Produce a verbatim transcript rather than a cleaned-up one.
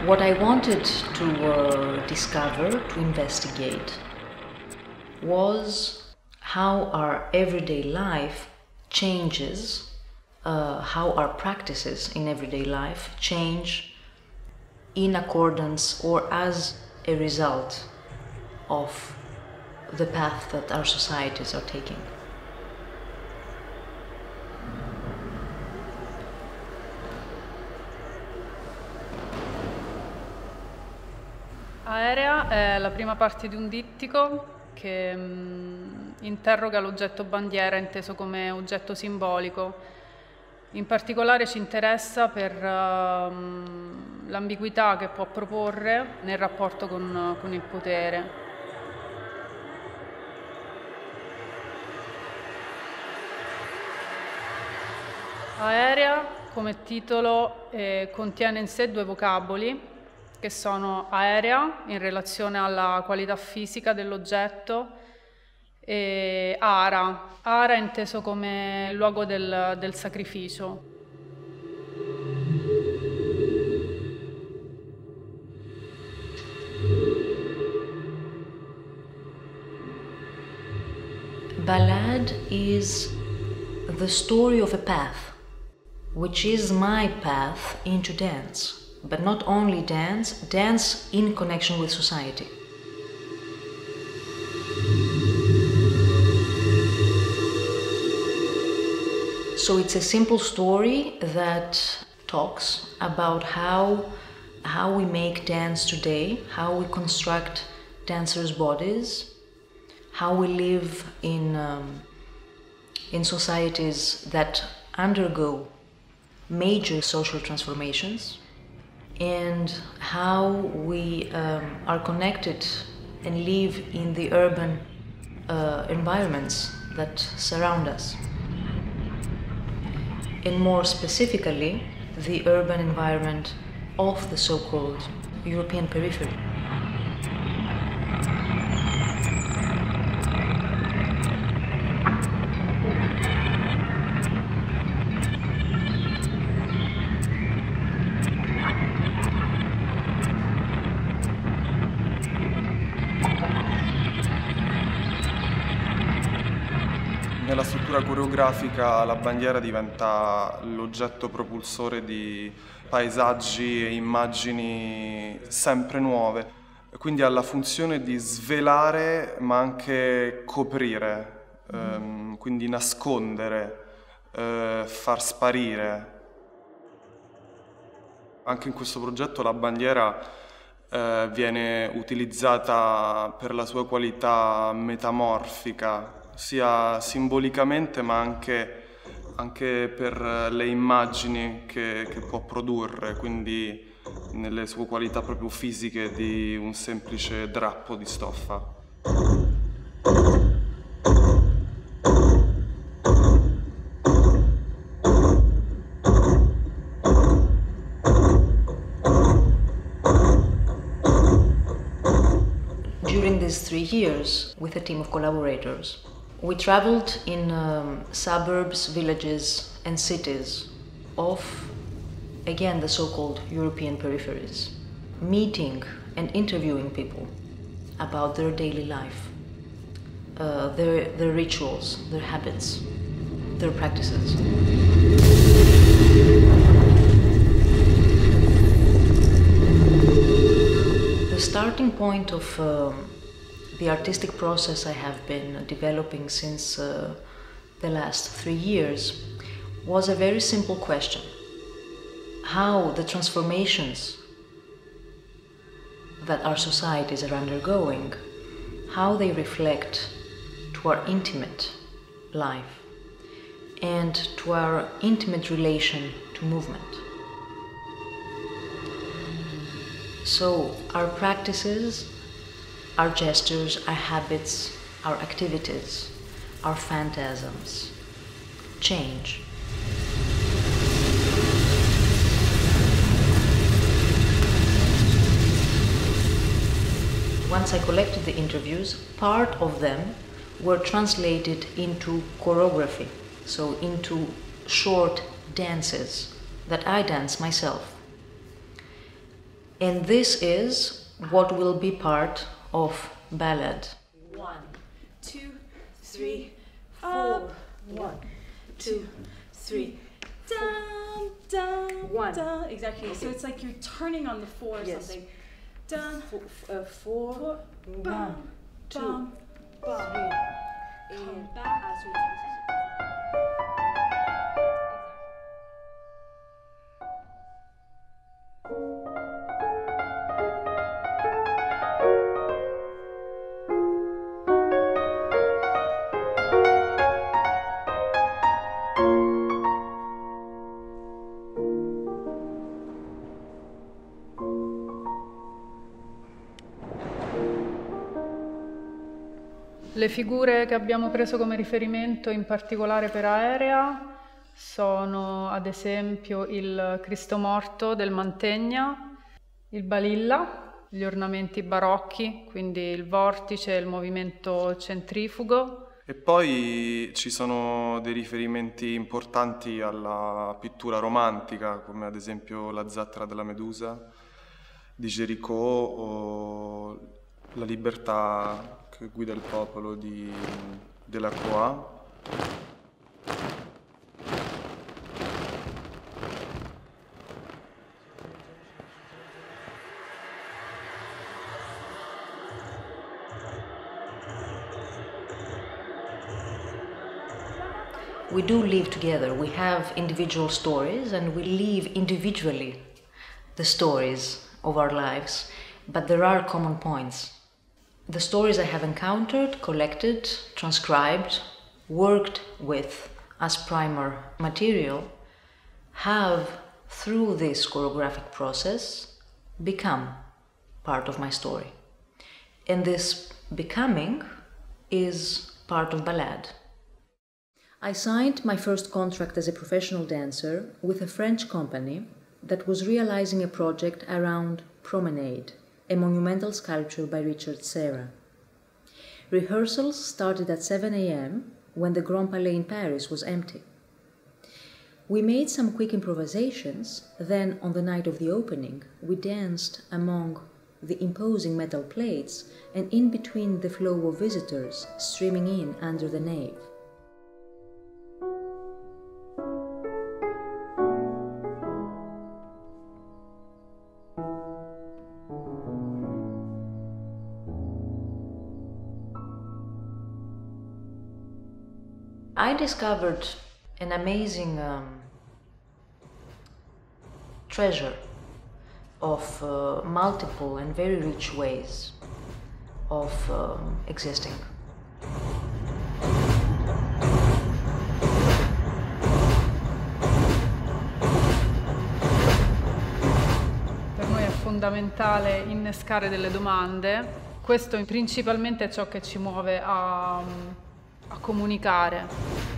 What I wanted to uh, discover, to investigate, was how our everyday life changes, uh, how our practices in everyday life change in accordance or as a result of the path that our societies are taking. Aerea è la prima parte di un dittico che mh, interroga l'oggetto bandiera inteso come oggetto simbolico. In particolare ci interessa per uh, l'ambiguità che può proporre nel rapporto con, con il potere. Aerea, come titolo, eh, contiene in sé due vocaboli, che sono aerea, in relazione alla qualità fisica dell'oggetto, e ara, ara inteso come luogo del, del sacrificio. Ballad is the story of a path, which is my path into dance. But not only dance, dance in connection with society. So it's a simple story that talks about how, how we make dance today, how we construct dancers' bodies, how we live in, um, in societies that undergo major social transformations, and how we um, are connected and live in the urban uh, environments that surround us. And more specifically, the urban environment of the so-called European periphery. Nella struttura coreografica la bandiera diventa l'oggetto propulsore di paesaggi e immagini sempre nuove, quindi ha la funzione di svelare ma anche coprire, ehm, quindi nascondere, eh, far sparire. Anche in questo progetto la bandiera eh, viene utilizzata per la sua qualità metamorfica, sia simbolicamente ma anche, anche per le immagini che, che può produrre, quindi nelle sue qualità proprio fisiche di un semplice drappo di stoffa. During these three years, with a team of collaborators, we traveled in um, suburbs, villages and cities of, again, the so-called European peripheries, meeting and interviewing people about their daily life, uh, their, their rituals, their habits, their practices. The starting point of um, the artistic process I have been developing since uh, the last three years was a very simple question. How the transformations that our societies are undergoing, how they reflect to our intimate life and to our intimate relation to movement. So our practices, our gestures, our habits, our activities, our phantasms change. Once I collected the interviews, part of them were translated into choreography, so into short dances that I dance myself. And this is what will be part of ballad. One, two, three, four. One, two, three. Dun, dun, One. dun. Exactly. Okay. So it's like you're turning on the four or Yes. something. Dun, Four, uh, four, four, one, bum, two, bum, bum. three, Come and back. as we Le figure che abbiamo preso come riferimento in particolare per Aerea sono ad esempio il Cristo morto del Mantegna, il Balilla, gli ornamenti barocchi, quindi il vortice, il movimento centrifugo. E poi ci sono dei riferimenti importanti alla pittura romantica, come ad esempio la Zattera della Medusa di Géricault o la Libertà che guida il popolo di Delacroix. We do live together. We have individual stories and we live individually the stories of our lives, but there are common points. The stories I have encountered, collected, transcribed, worked with as primer material have, through this choreographic process, become part of my story. And this becoming is part of Ballade. I signed my first contract as a professional dancer with a French company that was realizing a project around Promenade, a monumental sculpture by Richard Serra. Rehearsals started at seven a m when the Grand Palais in Paris was empty. We made some quick improvisations, then on the night of the opening we danced among the imposing metal plates and in between the flow of visitors streaming in under the nave. I discovered an amazing um, treasure of uh, multiple and very rich ways of um, existing. Per noi è fondamentale innescare delle domande. Questo principalmente è ciò che ci muove a, a comunicare.